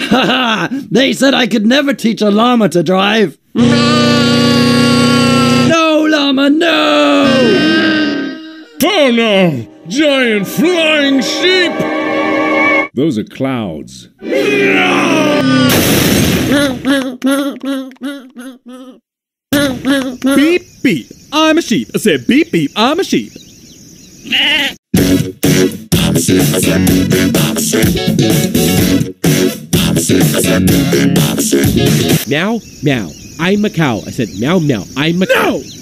Ha ha! They said I could never teach a llama to drive. No, llama, no! Oh no! Giant flying sheep! Those are clouds. Beep, beep, I'm a sheep. I said beep, beep, I'm a sheep. Meow, meow, I'm a cow. I said meow, meow, I'm a cow. No!